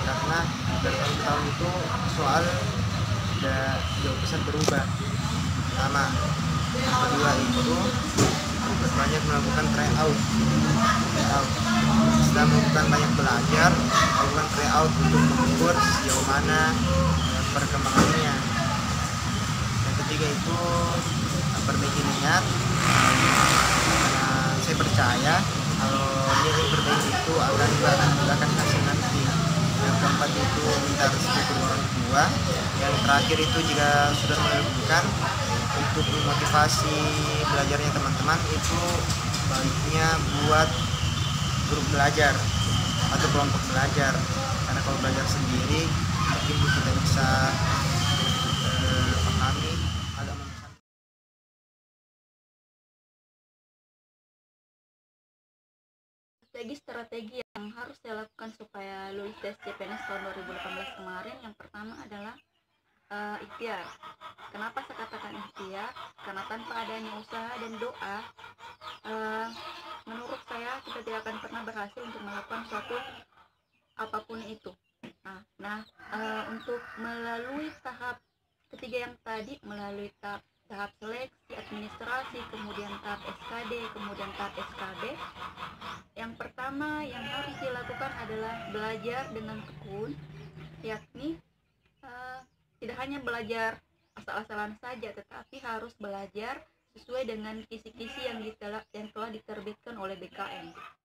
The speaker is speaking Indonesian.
karena dari tahun ke tahun itu soal udah jauh besar berubah. Pertama, kedua itu banyak melakukan tryout. Setelah melakukan banyak belajar, melakukan tryout untuk mengukur sejauh mana perkembangannya. Yang ketiga itu perbaiki niat. Saya percaya kalau niat yang perbaiki itu akan membuahkan hasil nanti. Yang keempat itu minta restu kedua orang tua. Yang terakhir itu jika sudah melakukan untuk memotivasi belajarnya teman-teman, itu baiknya buat grup belajar atau kelompok belajar, karena kalau belajar sendiri mungkin kita bisa pahami agak memesan. Strategi yang harus saya lakukan supaya lulus tes CPNS tahun 2018 kemarin, yang pertama adalah ikhtiar. Kenapa saya katakan ikhtiar? Karena tanpa adanya usaha dan doa, menurut saya kita tidak akan pernah berhasil untuk melakukan suatu apapun itu. Untuk melalui tahap ketiga yang tadi, melalui tahap seleksi, administrasi, kemudian tahap SKD, kemudian tahap SKB, yang pertama yang harus dilakukan adalah belajar dengan tekun, yakni tidak hanya belajar asal-asalan saja, tetapi harus belajar sesuai dengan kisi-kisi yang telah diterbitkan oleh BKN.